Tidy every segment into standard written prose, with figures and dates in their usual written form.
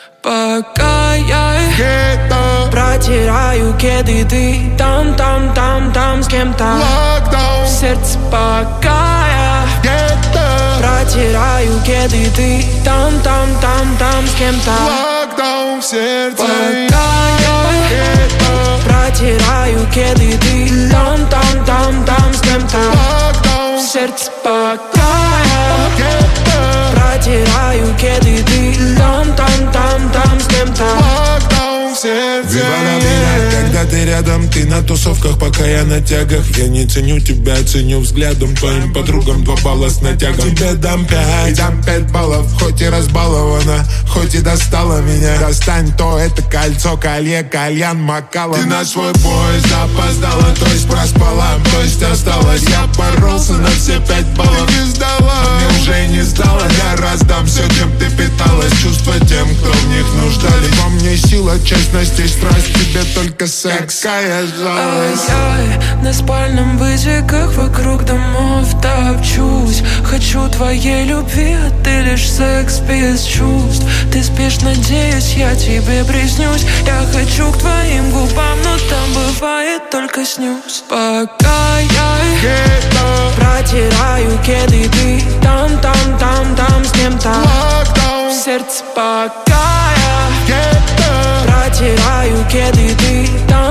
Пока я протираю кеды, ты там с кем-то. Локдаун. В сердце пока я протираю кеды, ты там с кем-то. Локдаун в сердце. Пока я протираю кеды, ты там с кем-то. Локдаун. В сердце пока я протираю кеды, ты там с кем-то. Локдаун в сердце. Когда ты рядом, ты на тусовках, пока я на тягах. Я не ценю тебя, ценю взглядом. Твоим подругам 2 балла с натягом. Тебе дам 5, Дам 5 баллов, хоть и разбалована, хоть и достала меня. Достань то, это кольцо, колье, кальян, макала. ты на свой поезд опоздала, то есть проспала, то есть осталась. Я боролся на все 5 баллов, Ты не сдала. мне уже не сдала. Я раздам все, чем ты питалась. Чувства тем, кто в них нуждались. Во мне сила, честность и страсть, тебе только секс. Какая жалость. Ай-яй, на спальном вытеках вокруг домов топчусь. Хочу твоей любви, а ты лишь секс без чувств. Ты спишь, надеюсь, я тебе приснюсь. Я хочу к твоим губам, но там бывает только снюс. Пока я протираю кеды, ты там с кем-то. Локдаун. В сердце пока я протираю кеды, ты там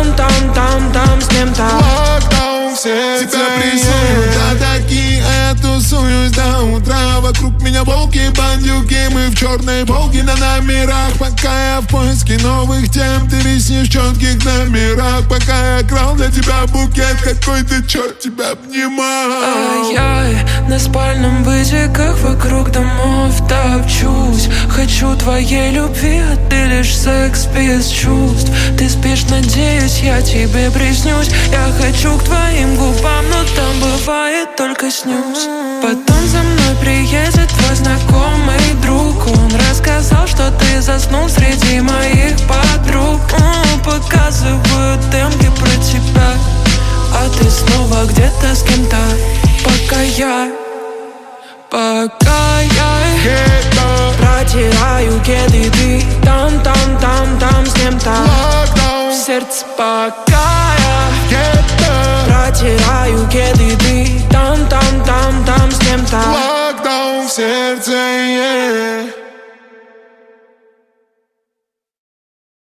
с кем-то. Локдаун в сердце. Тебя прессуют атаки, а я тусуюсь до утра. Вокруг меня волки, бандюки, мы в черной волге на номерах. Пока я в поиске новых тем, ты виснешь в четких номерах. Пока я крал для тебя букет, какой ты черт тебя обнимал. Ай-яй, на спальном вытеках вокруг домов топчусь. Хочу твоей любви, а ты лишь секс без чувств. Ты спишь, надеюсь, я тебе приснюсь. Я хочу к твоим губам, но там бывает только снюс. Потом за мной приедет твой знакомый друг. Он рассказал, что ты заснул среди моих подруг. Показывают демки про тебя, а ты снова где-то с кем-то. Пока я протираю кеды, ты там с кем-то. Локдаун. В сердце пока я протираю кеды, ты там с кем-то. Локдаун в сердце.